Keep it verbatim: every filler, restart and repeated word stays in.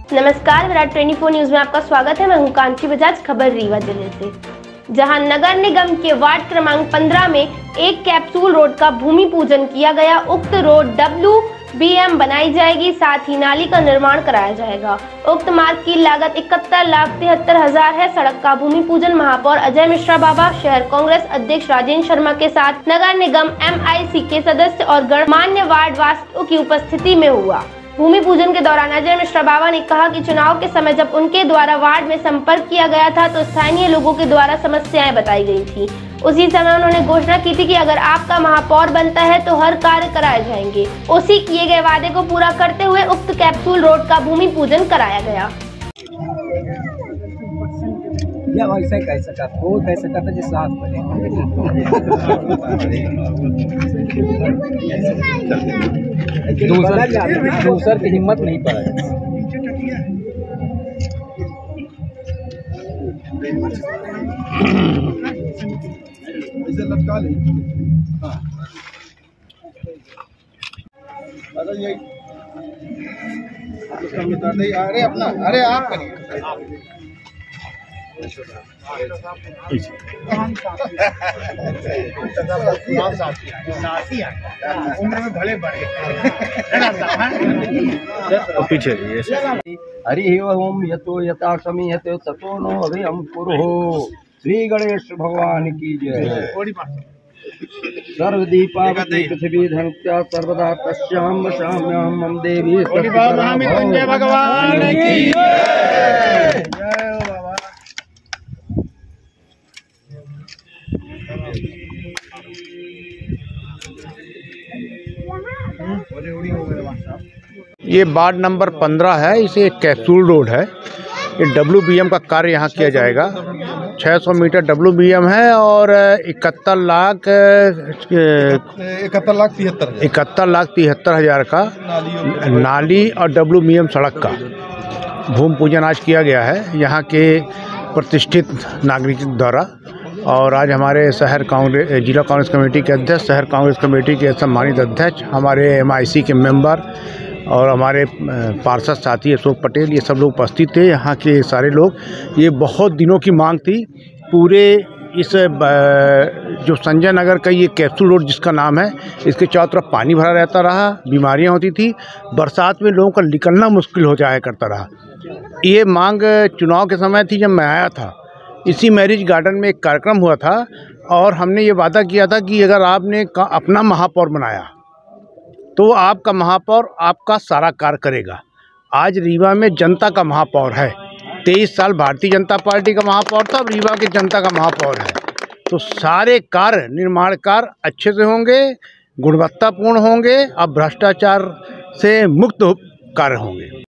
नमस्कार, विराट चौबीस न्यूज में आपका स्वागत है। मैं हूं कांची बजाज। खबर रीवा जिले से, जहां नगर निगम के वार्ड क्रमांक पंद्रह में एक कैप्सूल रोड का भूमि पूजन किया गया। उक्त रोड डब्ल्यू बी एम बनाई जाएगी, साथ ही नाली का निर्माण कराया जाएगा। उक्त मार्ग की लागत इकहत्तर लाख तिहत्तर हजार है। सड़क का भूमि पूजन महापौर अजय मिश्रा बाबा, शहर कांग्रेस अध्यक्ष राजेंद्र शर्मा के साथ नगर निगम एम आई सी के सदस्य और गणमान्य वार्ड वासियों की उपस्थिति में हुआ। भूमि पूजन के दौरान अजय मिश्रा बाबा ने कहा कि चुनाव के समय जब उनके द्वारा वार्ड में संपर्क किया गया था तो स्थानीय लोगों के द्वारा समस्याएं बताई गई थी। उसी समय उन्होंने घोषणा की थी कि अगर आपका महापौर बनता है तो हर कार्य कराए जाएंगे। उसी किए गए वादे को पूरा करते हुए उक्त कैप्सूल रोड का भूमि पूजन कराया गया। या वैसे कह सकता वो कह सकता था जिस साथ बने दूसर दूसर की हिम्मत नहीं पड़ा। लटका ले अरे अपना अरे आप उम्र में भले बड़े पीछे हरि ओम यतो यथा समीहते ततो नो अभयम कुरु। श्री गणेश भगवान की जय। सर्वदीपा पृथ्वी धनुत्या सर्वदा तस्याम वशाम्याम मम देवी भगवान की जय। ये वार्ड नंबर पंद्रह है। इसे एक कैप्सूल रोड है। ये डब्ल्यू बी एम का कार्य यहाँ किया जाएगा। छह सौ मीटर डब्ल्यू बी एम है और इकहत्तर लाख इकहत्तर लाख तिहत्तर इकहत्तर लाख तिहत्तर हजार का नाली और डब्ल्यू बी एम सड़क का भूमि पूजन आज किया गया है यहाँ के प्रतिष्ठित नागरिकों द्वारा। और आज हमारे शहर कांग्रेस जिला कांग्रेस कमेटी के अध्यक्ष, शहर कांग्रेस कमेटी के सम्मानित अध्यक्ष, हमारे एम आई सी के मेंबर और हमारे पार्षद साथी अशोक पटेल, ये सब लोग उपस्थित थे। यहाँ के सारे लोग, ये बहुत दिनों की मांग थी। पूरे इस जो संजय नगर का ये कैप्सूल रोड जिसका नाम है, इसके चारों तरफ पानी भरा रहता रहा, बीमारियाँ होती थी, बरसात में लोगों का निकलना मुश्किल हो जाया करता रहा। ये मांग चुनाव के समय थी जब मैं आया था। इसी मैरिज गार्डन में एक कार्यक्रम हुआ था और हमने ये वादा किया था कि अगर आपने अपना महापौर बनाया तो आपका महापौर आपका सारा कार्य करेगा। आज रीवा में जनता का महापौर है। तेईस साल भारतीय जनता पार्टी का महापौर था, अब रीवा की जनता का महापौर है। तो सारे कार्य निर्माण कार्य अच्छे से होंगे, गुणवत्तापूर्ण होंगे, अब भ्रष्टाचार से मुक्त कार्य होंगे।